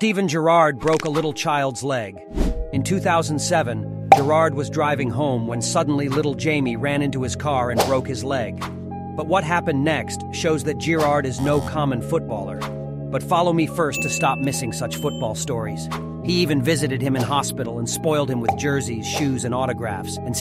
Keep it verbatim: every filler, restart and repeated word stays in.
Steven Gerrard broke a little child's leg. In two thousand seven, Gerrard was driving home when suddenly little Jamie ran into his car and broke his leg. But what happened next shows that Gerrard is no common footballer. But follow me first to stop missing such football stories. He even visited him in hospital and spoiled him with jerseys, shoes, and autographs, and